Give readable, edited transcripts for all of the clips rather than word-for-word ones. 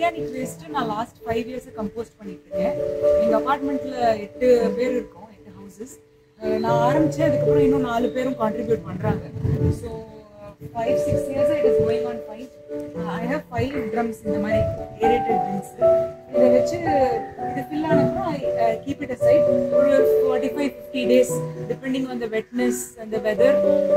Organic waste நான் last 5 years compost பண்ணிட்டு இருக்கேன். எங்க அபார்ட்மெண்ட்ல 8 பேர் இருக்கோம், 8 ஹவுசஸ். நான் ஆரம்பிச்சேன், அதுக்கப்புறம் இன்னும் 4 பேரும் கான்ட்ரிபியூட் பண்றாங்க. So 5-6 years it is going on fine. I have 5 drums இந்த மாதிரி aerated bins. இதை வச்சு இது ஃபில் ஆனப்புறம் I keep it aside for 45-50 days depending on the wetness and the weather.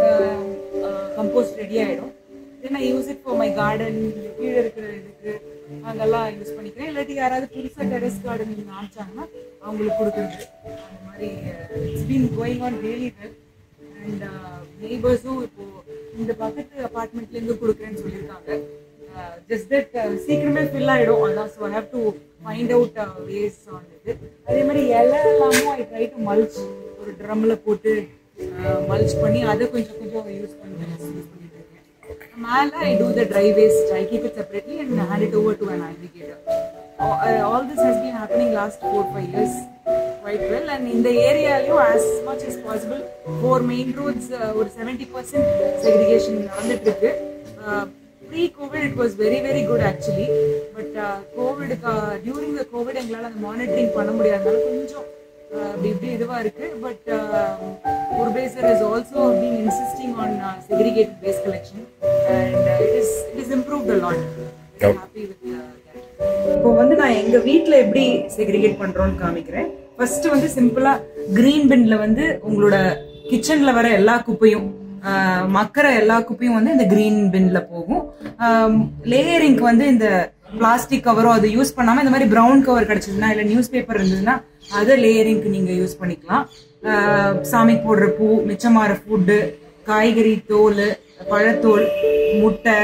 Compost ready ஆயிடும். Then I use it for my garden. கீழே இருக்கிற இதுக்கு அங்கெல்லாம் யூஸ் பண்ணிக்கிறேன். இல்லாட்டி யாராவது புதுசாக டெரஸ் கார்டனிங் ஆரம்பிச்சாங்கன்னா அவங்களுக்கு கொடுக்குறது. அந்த மாதிரி it's been going on really well. And நெய்பர்ஸும் இப்போ இந்த பக்கத்து அபார்ட்மெண்ட்லேருந்து கொடுக்குறேன்னு சொல்லியிருக்காங்க. ஜஸ்ட் தட் சீக்கிரமே ஃபில் ஆகிடும், அதான். So I have to find out ways on இது. அதே மாதிரி எல்லாமும் ஐ ட்ரை டு மல்ச், ஒரு ட்ரம்மில் போட்டு மல்ச் பண்ணி அதை கொஞ்சம் கொஞ்சம் யூஸ் பண்ணிட்டு இருக்கேன். மேலே I do the dry waste. I keep it separately and hand it over to an aggregator. All this has been happening last 4-5 years quite well. And in the area, as much as possible, for main roads, 70% segregation நடந்துட்டு இருக்கு. Pre-COVID, it was very, very good actually. But during the COVID, எங்களால் அந்த monitoring பண்ண முடியாதனால கொஞ்சம் இப்படி இதுவாக இருக்கு. But Urbaser has also been insisting on segregated waste collection, and it is improved a lot. I'm happy with that. இப்போ வந்து நான் எங்க வீட்ல எப்படி செக்ரிகேட் பண்றோம்னு காமிக்கிறேன். ஃபர்ஸ்ட் வந்து சிம்பிளா கிரீன் பின்ல வந்து உங்களோட கிச்சன்ல வர எல்லா குப்பையும் மக்கற எல்லா குப்பையும் வந்து இந்த கிரீன் பின்ல போகும். லேயரிங்க்கு வந்து இந்த பிளாஸ்டிக் கவரோ அதை யூஸ் பண்ணாம இந்த மாதிரி பிரவுன் கவர் கிடைச்சதுன்னா இல்ல நியூஸ் பேப்பர் இருந்ததுன்னா அதை லேயரிங்க்கு நீங்க யூஸ் பண்ணிக்கலாம். சாமி போடுற பூ, மிச்சமாற ஃபுட்டு, காய்கறி தோல், பழத்தோல், முட்டை,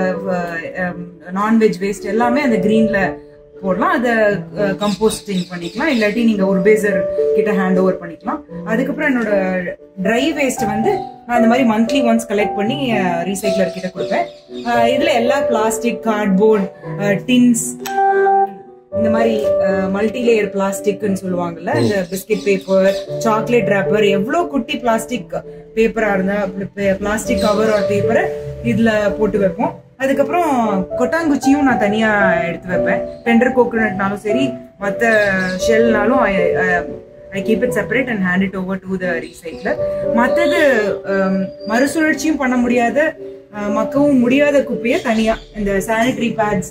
நான்வெஜ் வேஸ்ட் எல்லாமே அந்த கிரீன்ல போடலாம். அதை கம்போஸ்டிங் பண்ணிக்கலாம், இல்லாட்டி நீங்க உர்பேசர் கிட்ட ஹேண்ட் ஓவர் பண்ணிக்கலாம். அதுக்கப்புறம் என்னோட ட்ரை வேஸ்ட் வந்து நான் இந்த மாதிரி மந்த்லி ஒன்ஸ் கலெக்ட் பண்ணி ரீசைக்லர் கிட்ட கொடுப்பேன். இதுல எல்லா பிளாஸ்டிக், கார்ட்போர்ட், டின்ஸ், இந்த மாதிரி மல்டி லேயர் பிளாஸ்டிக்னு சொல்லுவாங்கல்ல, இந்த பிஸ்கட் பேப்பர், சாக்லேட் ரேப்பர், எவ்வளவு குட்டி பிளாஸ்டிக் பேப்பரா இருந்தா பிளாஸ்டிக் கவர் ஆர் பேப்பரை இதுல போட்டு வைப்போம். அதுக்கப்புறம் கொட்டாங்குச்சியும் நான் தனியா எடுத்து வைப்பேன். டெண்டர் கோகோனட்னாலும் சரி, மற்ற ஷெல்னாலும் I keep it separate and hand it over to the recycler. மற்றது மறுசுழற்சியும் பண்ண முடியாத, மக்கவும் முடியாத குப்பையை தனியா இந்த சானிட்டரி பேட்ஸ்,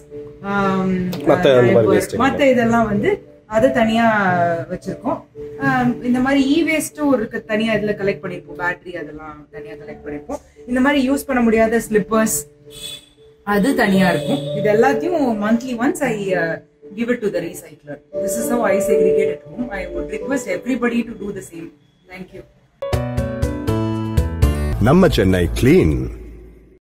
மற்ற இதெல்லாம் வந்து அதை தனியா வச்சிருக்கோம். இந்த மாதிரி இ வேஸ்டும் ஒரு தனியா இதுல கலெக்ட் பண்ணிருப்போம். பேட்டரி அதெல்லாம் தனியா கலெக்ட் பண்ணிருப்போம். இந்த மாதிரி யூஸ் பண்ண முடியாத ஸ்லிப்பர்ஸ் அது தனியா இருக்கும். இது எல்லாத்தையும் monthly once I give it to the recycler. This is how I segregate at home. I would request everybody to do the same. Thank you. Namma Chennai clean.